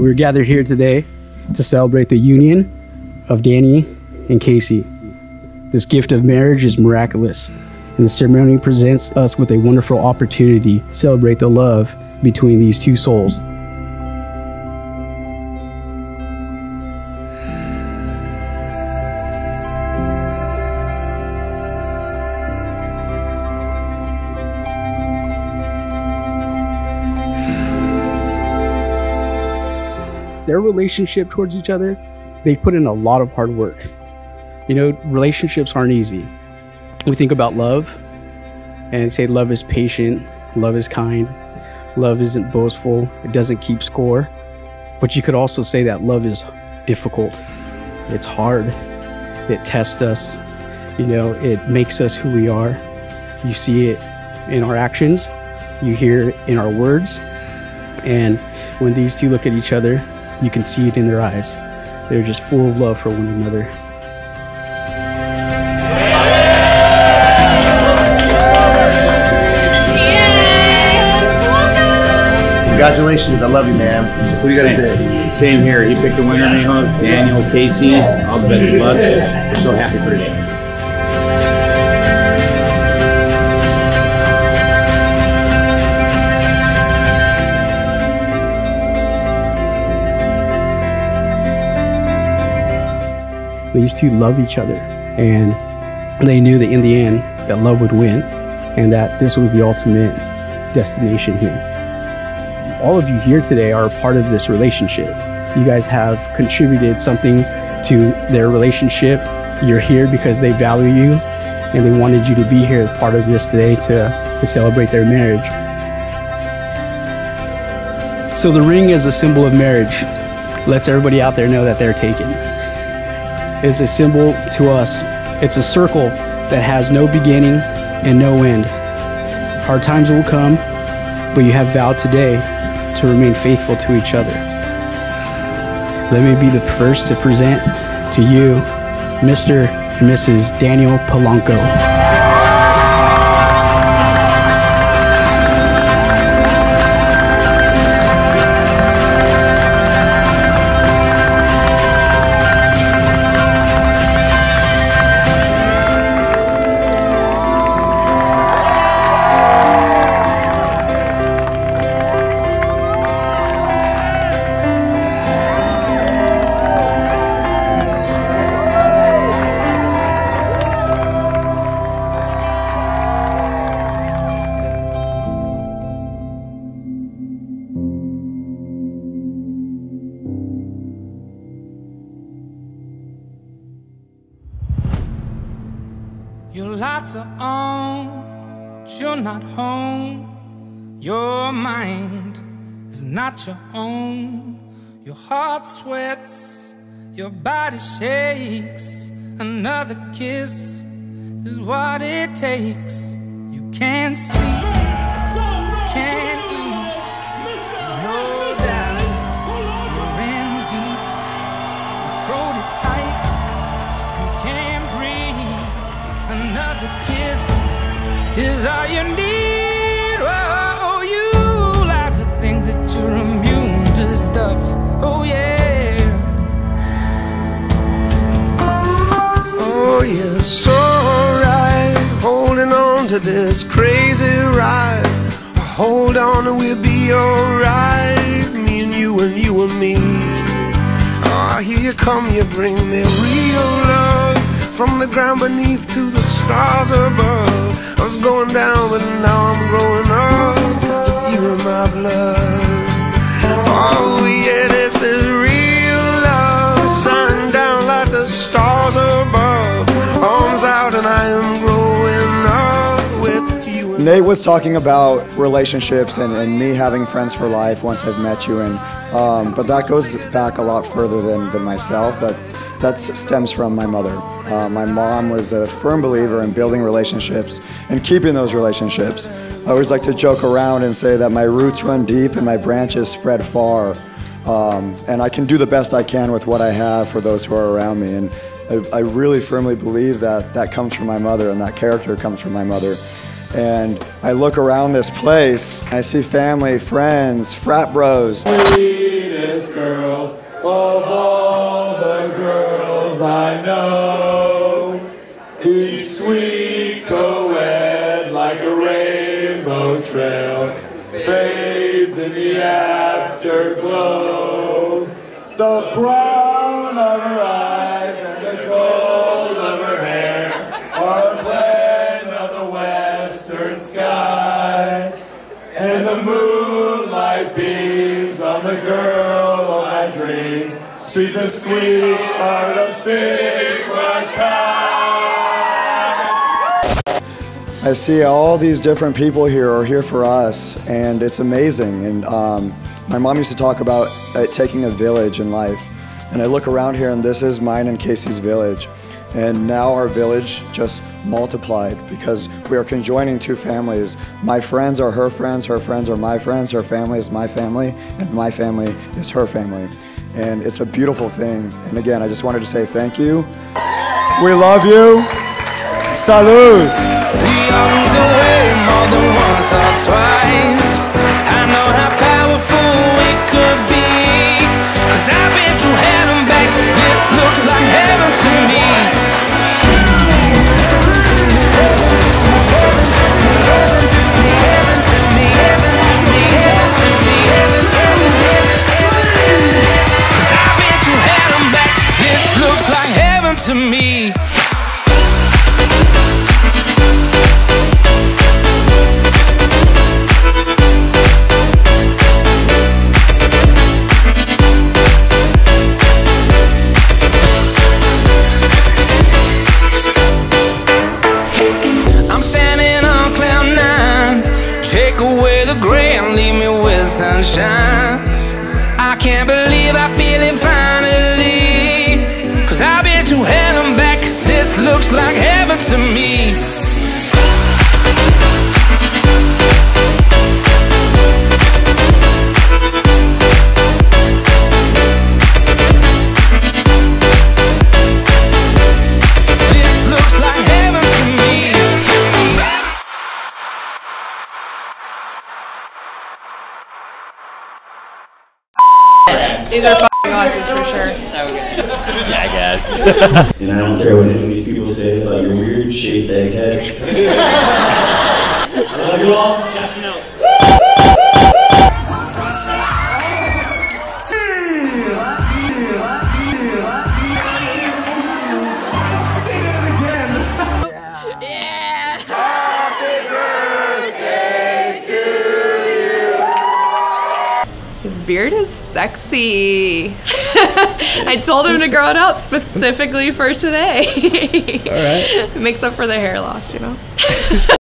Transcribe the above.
We're gathered here today to celebrate the union of Danny and Casey. This gift of marriage is miraculous, and the ceremony presents us with a wonderful opportunity to celebrate the love between these two souls. Their relationship towards each other, they put in a lot of hard work. You know, relationships aren't easy. We think about love and say love is patient, love is kind, love isn't boastful, it doesn't keep score. But you could also say that love is difficult. It's hard. It tests us. You know, it makes us who we are. You see it in our actions. You hear it in our words. And when these two look at each other, you can see it in their eyes. They're just full of love for one another. Congratulations, I love you, man. What do you gotta say? Same here. He picked the winner, Daniel, Casey. All the best of luck. We're so happy for today. These two love each other, and they knew that in the end that love would win, and that this was the ultimate destination here. All of you here today are a part of this relationship. You guys have contributed something to their relationship. You're here because they value you, and they wanted you to be here as part of this today to celebrate their marriage. So the ring is a symbol of marriage. Lets everybody out there know that they're taken. It's a symbol to us. It's a circle that has no beginning and no end. Hard times will come, but you have vowed today to remain faithful to each other. Let me be the first to present to you Mr. and Mrs. Daniel Polanco. Your lights are on, but you're not home. Your mind is not your own. Your heart sweats, your body shakes. Another kiss is what it takes. You can't sleep, you can't eat. There's no doubt you're in deep. Your throat is tight, you can't breathe. Another kiss is all you need. Oh, you like to think that you're immune to this stuff. Oh, yeah. Oh, yeah, so right. Holding on to this crazy ride. Hold on and we'll be alright. Me and you and you and me. Ah, here you come, you bring me real love. From the ground beneath to the stars above. I was going down, but now I'm growing up. With you in my blood. Oh yeah, this is real love. Sun down like the stars above. Arms out and I am growing up with you. Nate was talking about relationships and me having friends for life once I've met you, and but that goes back a lot further than myself. That stems from my mother. My mom was a firm believer in building relationships and keeping those relationships. I always like to joke around and say that my roots run deep and my branches spread far. And I can do the best I can with what I have for those who are around me. And I really firmly believe that that comes from my mother, and that character comes from my mother. And I look around this place, I see family, friends, frat bros. Sweetest girl of all the girls I know. He's sweet co-ed like a rainbow trail. Fades in the afterglow. The brown of her eyes and the gold of her hair are a blend of the western sky. And the moonlight beams on the girl of my dreams. She's the sweetheart of Sigma Chi. I see all these different people here are here for us, and it's amazing. And my mom used to talk about it taking a village in life. And I look around here, and this is mine and Casey's village. And now our village just multiplied because we are conjoining two families. My friends are her friends are my friends, her family is my family, and my family is her family. And it's a beautiful thing. And again, I just wanted to say thank you. We love you. Salud. We all lose away more than once or twice. I know how powerful it could be, 'cause I've been through hell and back. This looks like heaven to me. To me. I'm standing on cloud nine. Take away the gray and leave me with sunshine. I can't believe I feel it finally, 'cause I've been to hell and back. This looks like heaven to me. This looks like heaven to me. These are f***ing awesome for sure. Jackass. And I don't care what any of these people say about your weird shaped egghead. I love you all. Casting out. His beard is sexy. I told him to grow it out specifically for today. All right. It makes up for the hair loss, you know?